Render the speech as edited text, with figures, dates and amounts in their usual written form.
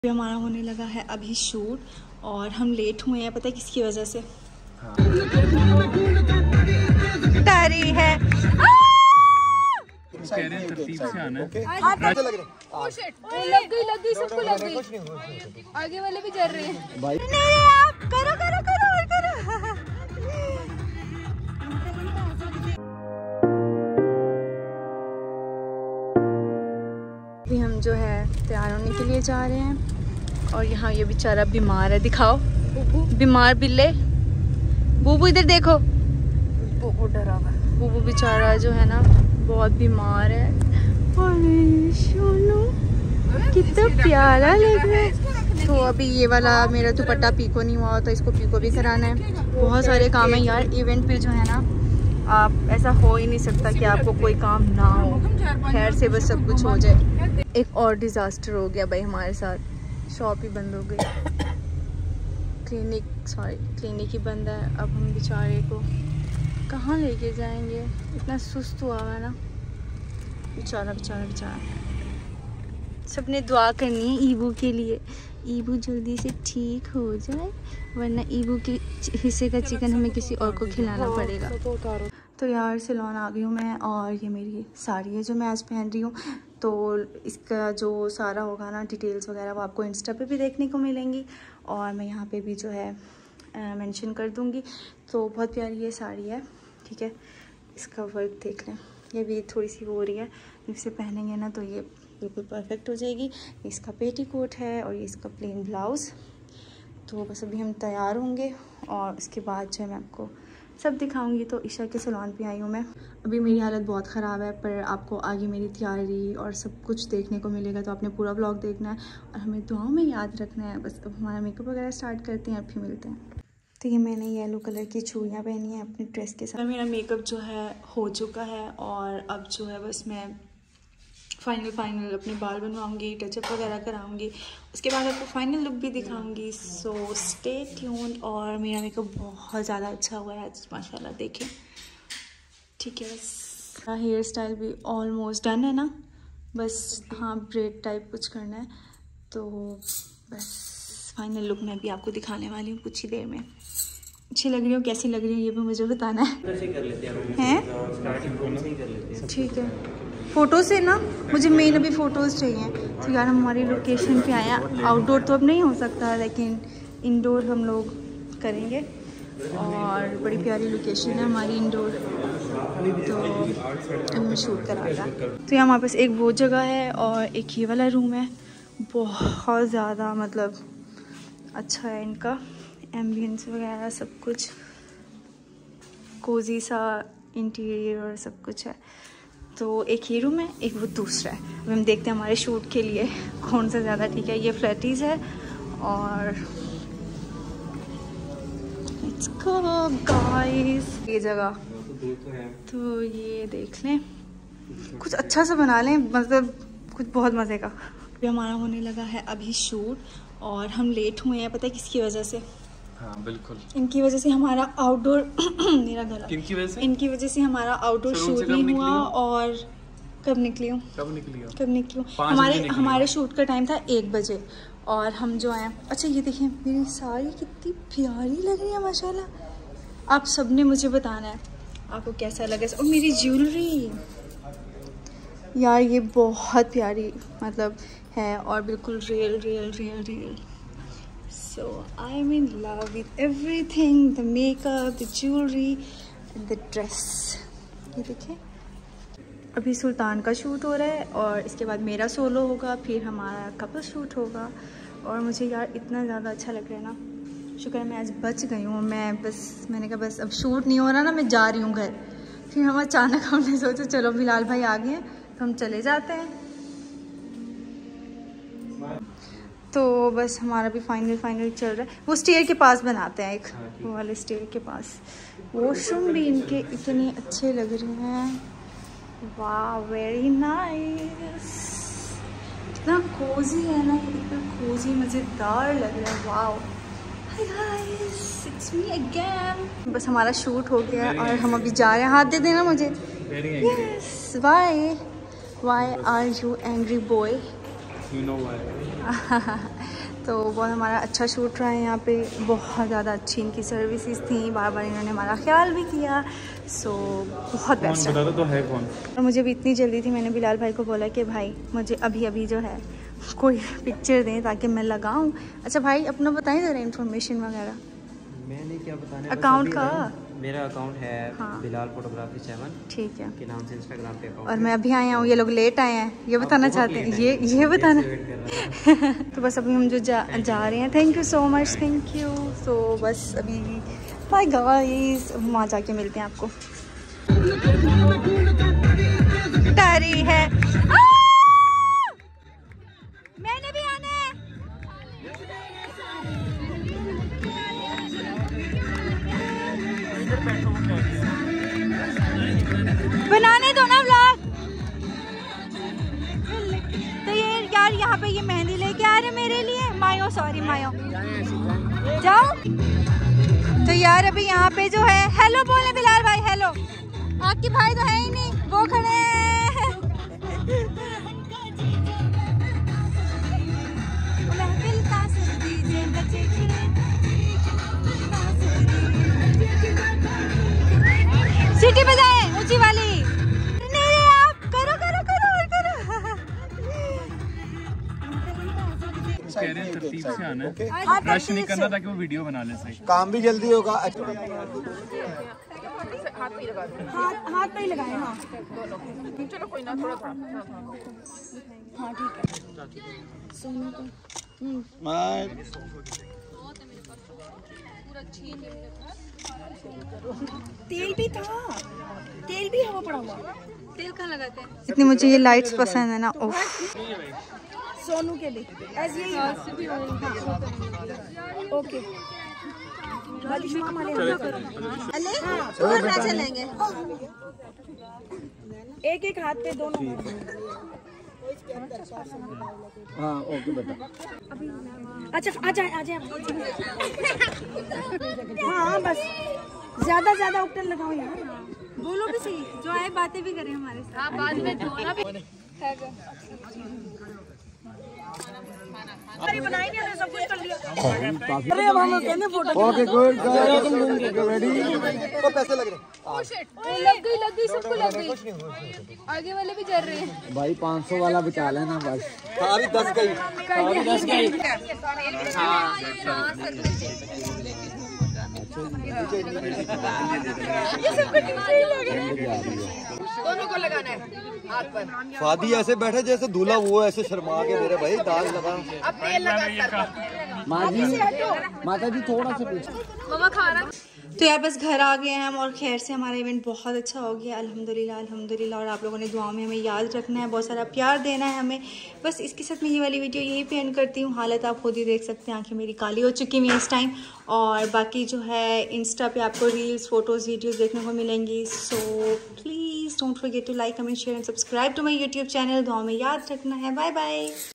हमारा होने लगा है अभी शूट और हम लेट हुए हैं, पता है किसकी वजह से? तारी है लग गई सबको लग गई, आगे वाले भी चल रहे हैं। करो करो करो और करो। अभी हम जो है तैयार होने के लिए जा रहे हैं और यहाँ ये बेचारा बीमार है। दिखाओ बीमार बिल्ले। बूबू इधर देखो, बूबू डरा हुआ है। बूबू बेचारा जो है ना बहुत बीमार है। और सोनू कितना प्यारा लग रहा है। तो अभी ये वाला मेरा दुपट्टा पीको नहीं हुआ तो इसको पीको भी कराना है। बहुत सारे काम है यार इवेंट पे जो है ना, आप ऐसा हो ही नहीं सकता कि आपको कोई काम ना हो, खैर से बस सब कुछ हो जाए। एक और डिज़ास्टर हो गया भाई हमारे साथ, शॉप ही बंद हो गई, क्लिनिक ही बंद है। अब हम बेचारे को कहाँ लेके जाएंगे, इतना सुस्त हुआ है ना बेचारा बेचारा बेचारा। सबने दुआ करनी है ईबू के लिए, ईबू जल्दी से ठीक हो जाए वरना ईबू के हिस्से का चिकन हमें किसी और को खिलाना पड़ेगा। तो यार सैलून आ गई हूँ मैं और ये मेरी साड़ी है जो मैं आज पहन रही हूँ। तो इसका जो सारा होगा ना डिटेल्स वगैरह वो आपको इंस्टा पे भी देखने को मिलेंगी और मैं यहाँ पे भी जो है मेंशन कर दूँगी। तो बहुत प्यारी ये साड़ी है, ठीक है। इसका वर्क देख लें, ये भी थोड़ी सी वो हो रही है, इसे पहनेंगे ना तो ये बिल्कुल परफेक्ट हो जाएगी। इसका पेटीकोट है और ये इसका प्लेन ब्लाउज़। तो बस अभी हम तैयार होंगे और उसके बाद जो है मैं आपको सब दिखाऊंगी। तो ईशा के सैलून पे आई हूँ मैं। अभी मेरी हालत बहुत ख़राब है पर आपको आगे मेरी तैयारी और सब कुछ देखने को मिलेगा, तो आपने पूरा व्लॉग देखना है और हमें दुआओं में याद रखना है। बस अब हमारा मेकअप वगैरह स्टार्ट करते हैं, फिर मिलते हैं। तो ये मैंने येलो कलर की चूड़ियाँ पहनी है अपनी ड्रेस के साथ। मेरा मेकअप जो है हो चुका है और अब जो है बस मैं फाइनल अपने बाल बनवाऊंगी, टचअप वगैरह कराऊंगी, उसके बाद आपको फाइनल लुक भी दिखाऊंगी। So stay tuned. और मेरा मेकअप बहुत ज़्यादा अच्छा हुआ है आज माशाल्लाह, देखें, ठीक है। बस हेयर स्टाइल भी ऑलमोस्ट डन है ना, बस हाँ ब्रेड टाइप कुछ करना है। तो बस फाइनल लुक मैं भी आपको दिखाने वाली हूँ कुछ ही देर में। अच्छी लग रही हो, कैसी लग रही हो ये भी मुझे बताना है। ठीक है, फ़ोटो से ना मुझे मेन अभी फ़ोटोज़ चाहिए। तो यार हम हमारी लोकेशन पे आए हैं, आउटडोर तो अब नहीं हो सकता लेकिन इंडोर हम लोग करेंगे और बड़ी प्यारी लोकेशन है हमारी इंडोर। तो हमें शूट कराएगा। तो यहाँ हमारे पास एक वो जगह है और एक ये वाला रूम है, बहुत ज़्यादा मतलब अच्छा है इनका एम्बियंस वगैरह, सब कुछ कोजी सा इंटीरियर और सब कुछ है। तो एक ही रूम है, एक वो दूसरा है। अब हम देखते हैं हमारे शूट के लिए कौन सा ज़्यादा ठीक है। ये फ्लैटीज़ है और लेट्स गो गाइस ये जगह। तो ये देख लें, कुछ अच्छा सा बना लें, मतलब कुछ बहुत मज़े का। अभी हमारा होने लगा है अभी शूट और हम लेट हुए हैं, पता है किसकी वजह से? हाँ बिल्कुल, इनकी वजह से हमारा आउटडोर मेरा गला, इनकी वजह से इनकी वजह से हमारा आउटडोर शूट नहीं हुआ। और कब निकली हूँ हमारे शूट का टाइम था 1 बजे और हम जो आए। अच्छा ये देखिए मेरी साड़ी कितनी प्यारी लग रही है माशाल्लाह। आप सबने मुझे बताना है आपको कैसा लगा। और मेरी ज्वेलरी यार ये बहुत प्यारी मतलब है और बिल्कुल real. So I'm in love with everything, the makeup, the jewelry and the dress. ये देखिए अभी सुल्तान का शूट हो रहा है और इसके बाद मेरा सोलो होगा, फिर हमारा कपल शूट होगा। और मुझे यार इतना ज़्यादा अच्छा लग रहा है ना, शुक्र है मैं आज बच गई हूँ। मैंने कहा बस अब शूट नहीं हो रहा ना, मैं जा रही हूँ घर। फिर हम अचानक हमने सोचा चलो बिलाल भाई आ गए हैं तो हम चले जाते हैं। तो बस हमारा भी फाइनल चल रहा है। वो स्टेयर के पास बनाते हैं, एक वो वाले स्टेयर के पास। वॉशरूम भी इनके इतने अच्छे लग रहे हैं, वाह वेरी नाइस। इतना कोजी है ना, इतना कोजी मज़ेदार लग रहा है। वाह hi guys, it's me again. बस हमारा शूट हो गया और हम अभी जा रहे हैं। हाथ दे देना मुझे। Yes, why are you angry boy? You know why. तो बहुत हमारा अच्छा शूट रहा है यहाँ पे। बहुत ज़्यादा अच्छी इनकी सर्विसेज थी, बार बार इन्होंने हमारा ख्याल भी किया। सो बहुत बेस्ट है। तो है कौन? और मुझे भी इतनी जल्दी थी, मैंने बिलाल भाई को बोला कि भाई मुझे अभी अभी जो है कोई पिक्चर दें ताकि मैं लगाऊं। अच्छा भाई अपना बताएं ज़रा इन्फॉर्मेशन वगैरह। मैंने क्या बताने, अकाउंट का मेरा अकाउंट है हाँ। बिलाल फोटोग्राफी 7 ठीक है के नाम से इंस्टाग्राम पे अकाउंट। और मैं अभी आया हूँ, ये लोग लेट आए हैं, ये बताना चाहते हैं, ये बताना तो बस अभी हम जो जा रहे हैं। Thank you so much, thank you. तो बस अभी बाय गाइस, वहाँ जाके मिलते हैं आपको। तारी है मैंने भी आना है। बनाने दो ना व्लॉग। तो ये यार यहाँ पे ये मेहंदी लेके आ रहे मेरे लिए। मायो सॉरी मायो जाओ। तो यार अभी यहाँ पे जो है, हेलो बोले बिलाल भाई, हेलो। आपके भाई तो है ही नहीं, वो खड़े हैं। सीटी बजाएं ऊंची वाली। नहीं आप करो करो करो और करो। कह रहे हैं तरतीब से आना है, रश नहीं करना ताकि वो वीडियो बना ले सही। काम भी जल्दी होगा। हाथ पे ही लगाए। हाँ चलो कोई ना, थोड़ा थोड़ा। हाँ ठीक है। सोनू को तेल भी था, तेल भी हवा पड़ा हुआ। तेल कहाँ लगाते हैं? इतनी मुझे ये लाइट्स पसंद है ना। ओह सोनू के लिए ऐसे ही। ओके चलेंगे एक एक हाथ पे दोनों। हाँ ओके बेटा। अच्छा आ जाए। हाँ बस ज्यादा उपटन लगाओ यार। बोलो भी सही, जो आए बातें भी करें हमारे साथ। बाद में धोना भी बनाई नहीं, सब कुछ कर लिया। अरे अब हम कहने फोटो। Okay good ready. तो पैसे लग रहे लग गई सबको लग गई। आगे वाले भी जल रहे हैं भाई। 500 वाला बचा लेना बस। अभी 10 गई। दोनों को लगाना है हाथ पर। शादी ऐसे बैठे जैसे दूल्हा, वो ऐसे शर्मा के मेरे भाई दाग लगा। अब तेल लगा माता जी थोड़ा सा पीछे। मम्मा खा रहा। तो यार बस घर आ गए हैं हम, और खैर से हमारा इवेंट बहुत अच्छा हो गया अल्हम्दुलिल्लाह अल्हम्दुलिल्लाह। और आप लोगों ने दुआओं में हमें याद रखना है, बहुत सारा प्यार देना है हमें। बस इसके साथ मैं ये वाली वीडियो यहीं पे एंड करती हूँ। हालत आप खुद ही देख सकते हैं, आंखें मेरी काली हो चुकी हैं इस टाइम। और बाकी जो है इंस्टा पे आपको रील्स, फोटोज़, वीडियोज़ देखने को मिलेंगी। So please don't forget to like, comment, share and subscribe to my YouTube channel. दुआओं में याद रखना है। Bye bye.